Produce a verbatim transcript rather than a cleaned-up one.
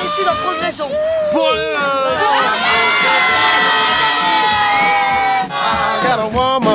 Aristide en progression. Pour le... I got a woman.